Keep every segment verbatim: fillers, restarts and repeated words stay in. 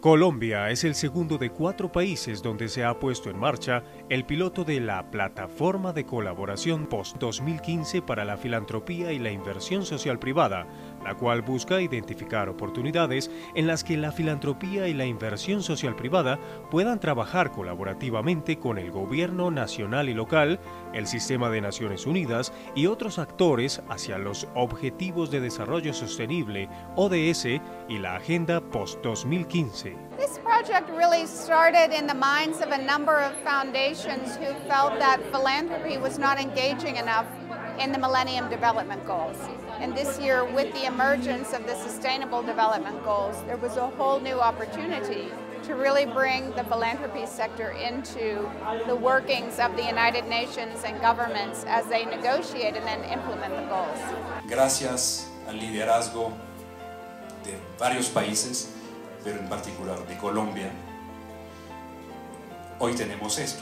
Colombia es el segundo de cuatro países donde se ha puesto en marcha el piloto de la Plataforma de Colaboración post dos mil quince para la Filantropía y la Inversión Social Privada, la cual busca identificar oportunidades en las que la filantropía y la inversión social privada puedan trabajar colaborativamente con el gobierno nacional y local, el Sistema de Naciones Unidas y otros actores hacia los Objetivos de Desarrollo Sostenible, O D S, y la Agenda post dos mil quince. This project really started in the minds of a number of foundations who felt that philanthropy was not engaging enough in the Millennium Development Goals. And this year, with the emergence of the Sustainable Development Goals, there was a whole new opportunity to really bring the philanthropy sector into the workings of the United Nations and governments as they negotiate and then implement the goals. Gracias al liderazgo de varios países, pero en particular de Colombia, hoy tenemos esto,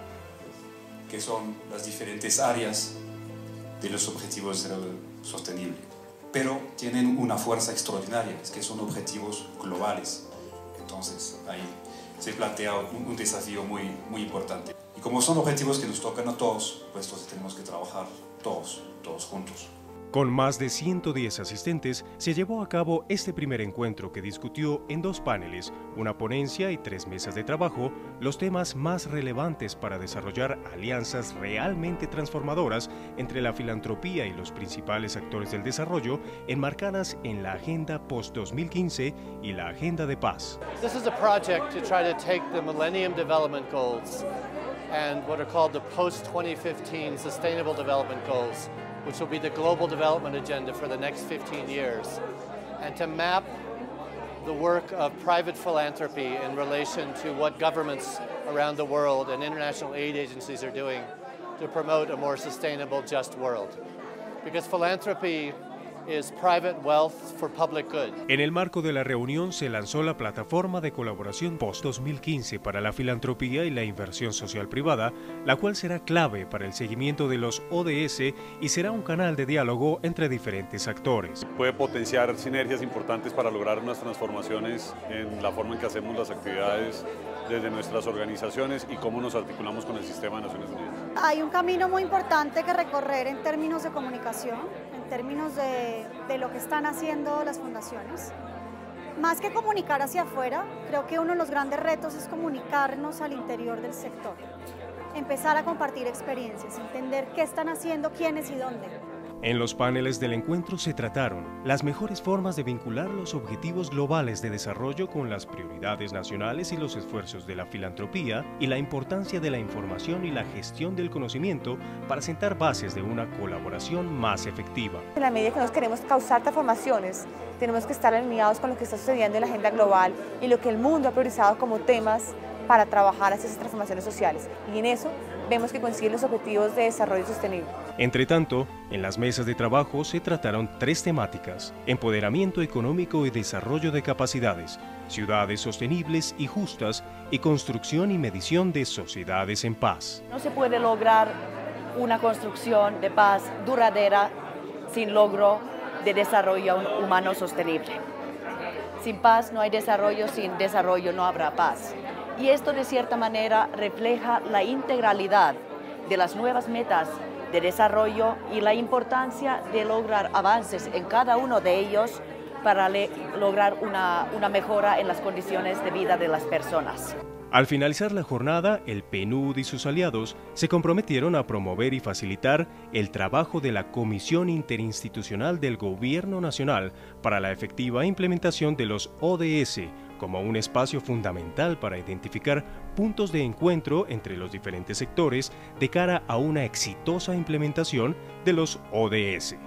que son las diferentes áreas de los objetivos de desarrollo sostenible, pero tienen una fuerza extraordinaria, es que son objetivos globales. Entonces ahí se plantea un, un desafío muy, muy importante. Y como son objetivos que nos tocan a todos, pues entonces tenemos que trabajar todos, todos juntos. Con más de ciento diez asistentes, se llevó a cabo este primer encuentro que discutió en dos paneles, una ponencia y tres mesas de trabajo, los temas más relevantes para desarrollar alianzas realmente transformadoras entre la filantropía y los principales actores del desarrollo, enmarcadas en la Agenda post dos mil quince y la Agenda de Paz. This is a project to try to take the Millennium Development Goals and what are called the post twenty fifteen Sustainable Development Goals, which will be the global development agenda for the next fifteen years, and to map the work of private philanthropy in relation to what governments around the world and international aid agencies are doing to promote a more sustainable, just world. Because philanthropy is private wealth for public good. En el marco de la reunión se lanzó la Plataforma de Colaboración post dos mil quince para la Filantropía y la Inversión Social Privada, la cual será clave para el seguimiento de los O D S y será un canal de diálogo entre diferentes actores. Puede potenciar sinergias importantes para lograr unas transformaciones en la forma en que hacemos las actividades desde nuestras organizaciones y cómo nos articulamos con el Sistema de Naciones Unidas. Hay un camino muy importante que recorrer en términos de comunicación, en términos de, de lo que están haciendo las fundaciones. Más que comunicar hacia afuera, creo que uno de los grandes retos es comunicarnos al interior del sector. Empezar a compartir experiencias, entender qué están haciendo, quiénes y dónde. En los paneles del encuentro se trataron las mejores formas de vincular los objetivos globales de desarrollo con las prioridades nacionales y los esfuerzos de la filantropía y la importancia de la información y la gestión del conocimiento para sentar bases de una colaboración más efectiva. En la medida que nos queremos causar transformaciones, tenemos que estar alineados con lo que está sucediendo en la agenda global y lo que el mundo ha priorizado como temas para trabajar hacia esas transformaciones sociales. Y en eso vemos que coinciden los objetivos de desarrollo sostenible. Entre tanto, en las mesas de trabajo se trataron tres temáticas: empoderamiento económico y desarrollo de capacidades, ciudades sostenibles y justas y construcción y medición de sociedades en paz. No se puede lograr una construcción de paz duradera sin logro de desarrollo humano sostenible. Sin paz no hay desarrollo, sin desarrollo no habrá paz. Y esto de cierta manera refleja la integralidad de las nuevas metas de desarrollo y la importancia de lograr avances en cada uno de ellos para lograr una, una mejora en las condiciones de vida de las personas. Al finalizar la jornada, el P N U D y sus aliados se comprometieron a promover y facilitar el trabajo de la Comisión Interinstitucional del Gobierno Nacional para la efectiva implementación de los O D S como un espacio fundamental para identificar puntos de encuentro entre los diferentes sectores de cara a una exitosa implementación de los O D S.